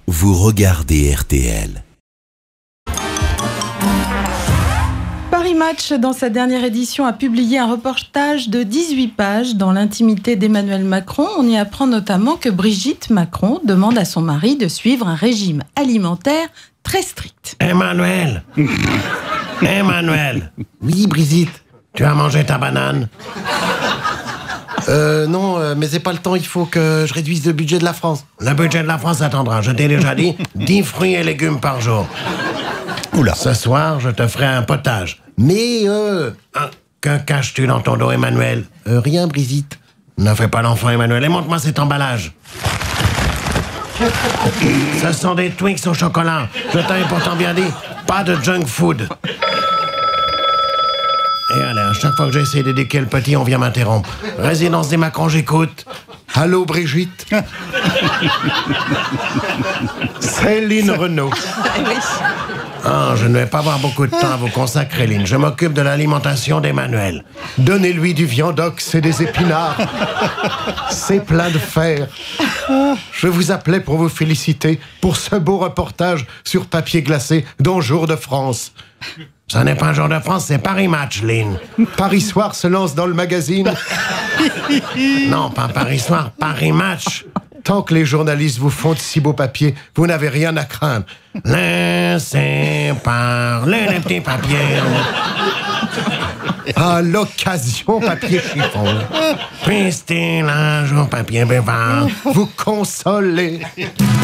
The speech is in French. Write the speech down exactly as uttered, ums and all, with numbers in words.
vous regardez R T L. Paris Match, dans sa dernière édition, a publié un reportage de dix-huit pages dans l'intimité d'Emmanuel Macron. On y apprend notamment que Brigitte Macron demande à son mari de suivre un régime alimentaire très strict. Emmanuel Emmanuel Oui, Brigitte, tu as mangé ta banane? Euh, non, euh, mais c'est pas le temps, il faut que je réduise le budget de la France. Le budget de la France attendra, je t'ai déjà dit, dix fruits et légumes par jour. Oula. Ce soir, je te ferai un potage. Mais, euh... Hein, que caches-tu dans ton dos, Emmanuel? euh rien, Brigitte. Ne fais pas l'enfant, Emmanuel, et montre-moi cet emballage. Ce sont des Twix au chocolat. Je t'avais pourtant bien dit, pas de junk food. Et allez, à chaque fois que j'essaie d'éduquer le petit, on vient m'interrompre. Résidence des Macron, j'écoute. Allô, Brigitte? C'est Lynn Renault. Ah, je ne vais pas avoir beaucoup de temps à vous consacrer, Lynn. Je m'occupe de l'alimentation d'Emmanuel. Donnez-lui du viandox et des épinards. C'est plein de fer. Je vous appelais pour vous féliciter pour ce beau reportage sur papier glacé dans Jour de France. Ce n'est pas un Jour de France, c'est Paris Match, Lynn. Paris Soir se lance dans le magazine. Non, pas Paris Soir, Paris Match. Tant que les journalistes vous font de si beaux papiers, vous n'avez rien à craindre. Laissez parler les petits papiers. À l'occasion, papier chiffon. Puisse-t-il un jour papier buvard Vous consoler.